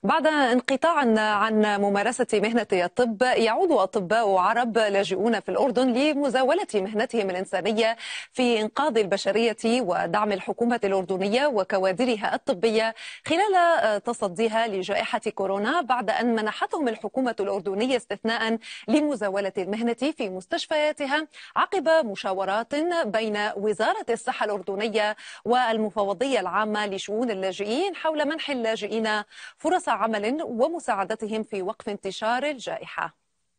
بعد انقطاع عن ممارسة مهنة الطب، يعود أطباء عرب لاجئون في الأردن لمزاولة مهنتهم الإنسانية في إنقاذ البشرية ودعم الحكومة الأردنية وكوادرها الطبية خلال تصديها لجائحة كورونا، بعد أن منحتهم الحكومة الأردنية استثناء لمزاولة المهنة في مستشفياتها عقب مشاورات بين وزارة الصحة الأردنية والمفوضية العامة لشؤون اللاجئين حول منح اللاجئين فرص عمل ومساعدتهم في وقف انتشار الجائحة.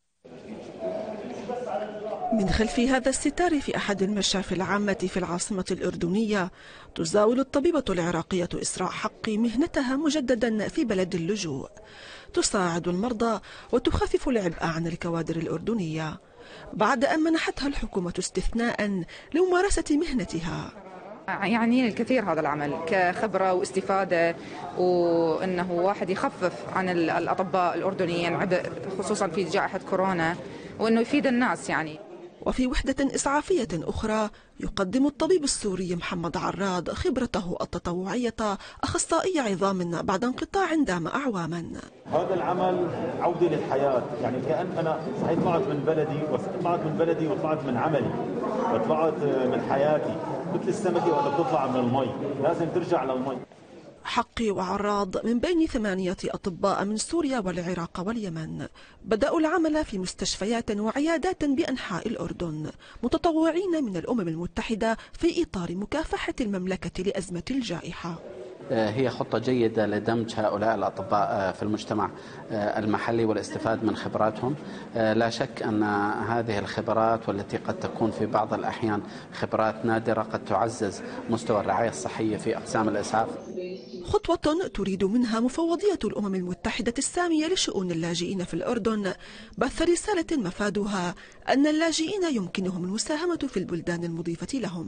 من خلف هذا الستار في أحد المشافي العامة في العاصمة الأردنية، تزاول الطبيبة العراقية إسراء حقي مهنتها مجددا في بلد اللجوء، تساعد المرضى وتخفف العبء عن الكوادر الأردنية بعد أن منحتها الحكومة استثناء لممارسة مهنتها. يعني الكثير هذا العمل كخبرة واستفادة، وأنه واحد يخفف عن الأطباء الأردنيين عبء خصوصا في جائحة كورونا، وأنه يفيد الناس يعني. وفي وحدة إسعافية أخرى يقدم الطبيب السوري محمد عراد خبرته التطوعية أخصائي عظام بعد انقطاع دام أعواما. هذا العمل عودة للحياة، يعني كأن أنا صحيح طلعت من بلدي وطلعت من عملي وطلعت من حياتي، مثل السمكة وأنا بتطلع من المي لازم ترجع للمي. حقي وعراض من بين 8 أطباء من سوريا والعراق واليمن بدأوا العمل في مستشفيات وعيادات بأنحاء الأردن، متطوعين من الأمم المتحدة في إطار مكافحة المملكة لأزمة الجائحة. هي خطة جيدة لدمج هؤلاء الأطباء في المجتمع المحلي والاستفادة من خبراتهم. لا شك أن هذه الخبرات، والتي قد تكون في بعض الأحيان خبرات نادرة، قد تعزز مستوى الرعاية الصحية في أقسام الإسعاف. خطوة تريد منها مفوضية الأمم المتحدة السامية لشؤون اللاجئين في الأردن بث رسالة مفادها أن اللاجئين يمكنهم المساهمة في البلدان المضيفة لهم.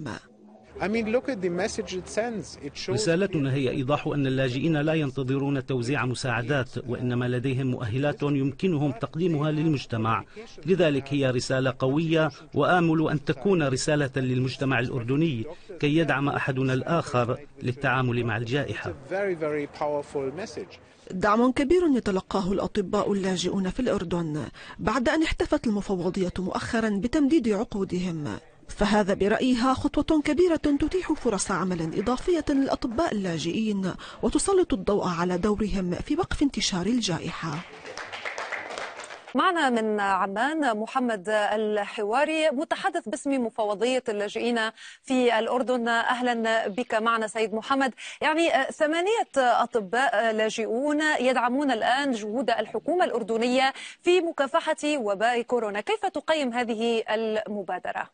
رسالتنا هي إيضاح أن اللاجئين لا ينتظرون توزيع مساعدات، وإنما لديهم مؤهلات يمكنهم تقديمها للمجتمع. لذلك هي رسالة قوية، وآمل أن تكون رسالة للمجتمع الأردني كي يدعم أحدنا الآخر للتعامل مع الجائحة. دعم كبير يتلقاه الأطباء اللاجئون في الأردن بعد أن احتفت المفوضية مؤخرا بتمديد عقودهم، فهذا برأيها خطوة كبيرة تتيح فرص عمل إضافية للأطباء اللاجئين وتسلط الضوء على دورهم في وقف انتشار الجائحة. معنا من عمان محمد الحواري متحدث باسم مفوضية اللاجئين في الأردن. أهلا بك معنا سيد محمد. يعني 8 أطباء لاجئون يدعمون الآن جهود الحكومة الأردنية في مكافحة وباء كورونا، كيف تقيم هذه المبادرة؟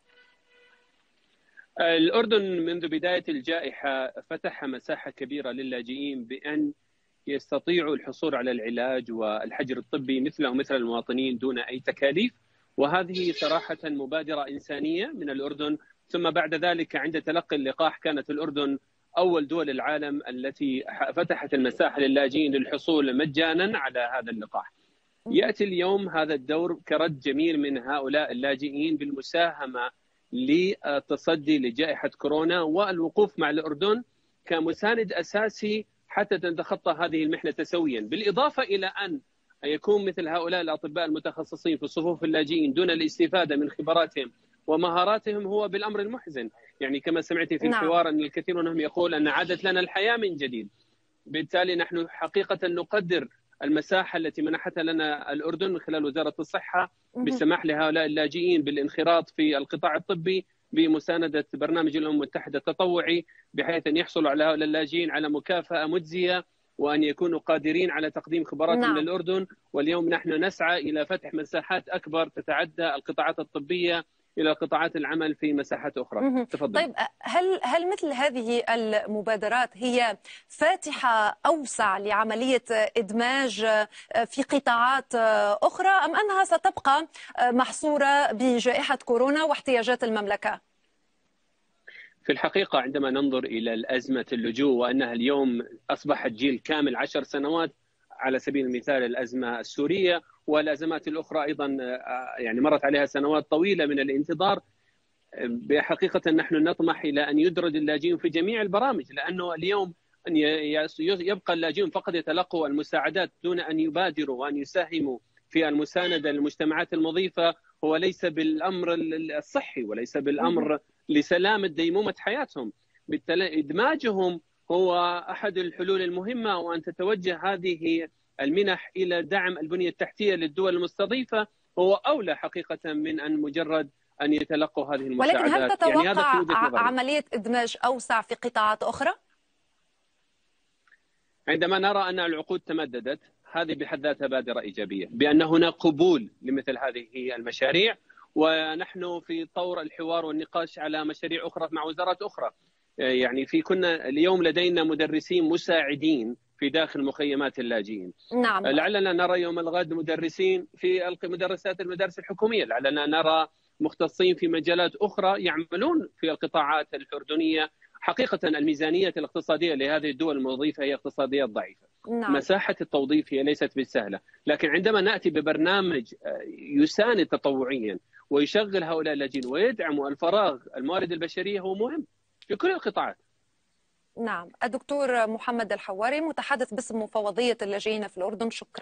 الأردن منذ بداية الجائحة فتح مساحة كبيرة للاجئين بأن يستطيعوا الحصول على العلاج والحجر الطبي مثله مثل المواطنين دون أي تكاليف، وهذه صراحة مبادرة إنسانية من الأردن. ثم بعد ذلك عند تلقي اللقاح كانت الأردن أول دول العالم التي فتحت المساحة للاجئين للحصول مجانا على هذا اللقاح. يأتي اليوم هذا الدور كرد جميل من هؤلاء اللاجئين بالمساهمة للتصدي لجائحة كورونا والوقوف مع الأردن كمساند أساسي حتى تتخطى هذه المحنة سويا، بالإضافة إلى أن يكون مثل هؤلاء الأطباء المتخصصين في صفوف اللاجئين دون الاستفادة من خبراتهم ومهاراتهم هو بالأمر المحزن. يعني كما سمعتي في الحوار أن الكثير منهم يقول أن عادت لنا الحياة من جديد. بالتالي نحن حقيقة نقدر المساحة التي منحتها لنا الأردن من خلال وزارة الصحة بالسماح لهؤلاء اللاجئين بالانخراط في القطاع الطبي بمساندة برنامج الأمم المتحدة التطوعي، بحيث أن يحصلوا على هؤلاء اللاجئين على مكافأة مجزية وأن يكونوا قادرين على تقديم خبرات من الأردن. واليوم نحن نسعى إلى فتح مساحات أكبر تتعدى القطاعات الطبية إلى قطاعات العمل في مساحات أخرى. تفضل. طيب، هل مثل هذه المبادرات هي فاتحة أوسع لعملية إدماج في قطاعات أخرى، أم أنها ستبقى محصورة بجائحة كورونا واحتياجات المملكة؟ في الحقيقة عندما ننظر إلى الأزمة اللجوء وأنها اليوم أصبحت جيل كامل 10 سنوات، على سبيل المثال الأزمة السورية والأزمات الأخرى أيضا يعني مرت عليها سنوات طويلة من الانتظار، بحقيقة نحن نطمح إلى أن يدرج اللاجئين في جميع البرامج، لأنه اليوم أن يبقى اللاجئون فقط يتلقوا المساعدات دون أن يبادروا وأن يساهموا في المساندة للمجتمعات المضيفة هو ليس بالأمر الصحي وليس بالأمر لسلامة ديمومة حياتهم. بالتالي إدماجهم هو أحد الحلول المهمة، وأن تتوجه هذه المنح إلى دعم البنية التحتية للدول المستضيفة هو أولى حقيقة من أن مجرد أن يتلقوا هذه المساعدات. ولكن هل تتوقع يعني هذا عملية إدماج أوسع في قطاعات أخرى؟ عندما نرى أن العقود تمددت هذه بحد ذاتها بادرة إيجابية بأن هناك قبول لمثل هذه المشاريع، ونحن في طور الحوار والنقاش على مشاريع أخرى مع وزارات أخرى. يعني كنا اليوم لدينا مدرسين مساعدين في داخل مخيمات اللاجئين. نعم. لعلنا نرى يوم الغد مدرسين في المدارس الحكومية، لعلنا نرى مختصين في مجالات أخرى يعملون في القطاعات الأردنية. حقيقة الميزانية الاقتصادية لهذه الدول المضيفة هي اقتصاديات ضعيفة. نعم. مساحة التوظيف هي ليست بالسهلة، لكن عندما نأتي ببرنامج يساند تطوعيا ويشغل هؤلاء اللاجئين ويدعم الفراغ الموارد البشرية هو مهم في كل القطاعات. نعم. الدكتور محمد الحواري متحدث باسم مفوضية اللاجئين في الأردن، شكرا.